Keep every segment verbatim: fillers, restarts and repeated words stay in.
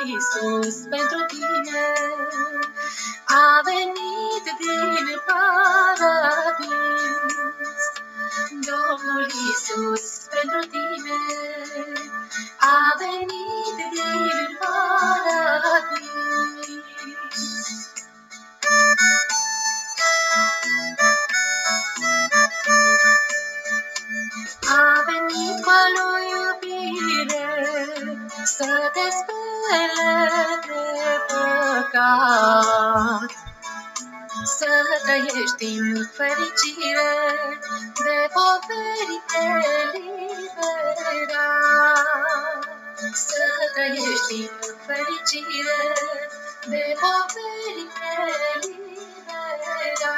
Iisus pentru tine a venit din paradis. Domnul Iisus pentru tine a venit din paradis. A venit cu a lui iubire să te spele de păcat, să trăiești în fericire, de poveri te libera. Să trăiești în fericire, de poveri te libera.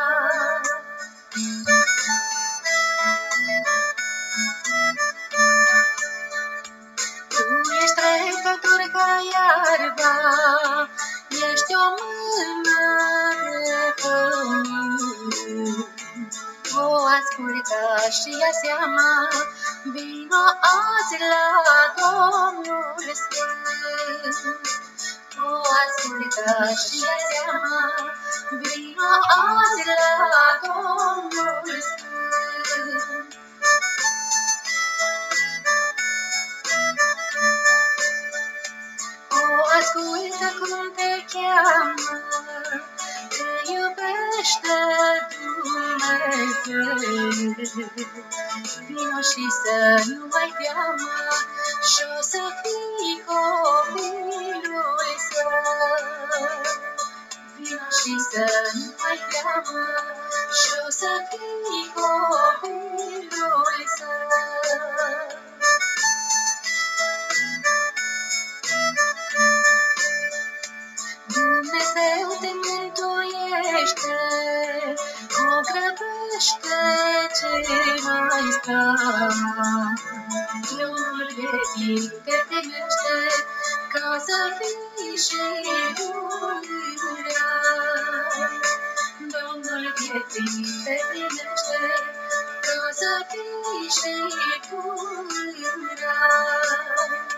Tu ești trecător ca iarba, ești o mână de pământ. O ascultă și ia seama, vino azi la Domnul Sfânt. O ascultă și ia seama, vino azi la Domnul Sfânt. Ascultă cum te cheamă, te iubește Dumnezeu. Vino și să nu mai teamă, și-o să fii copilul său. Vino și să nu mai teamă, și-o să fii copilul său. Dumnezeu te mântuiește, o grăbește ce mai sta. Domnul vieții te primește, ca să fii și pururea. Domnul vieții te primește, ca să fii și pururea.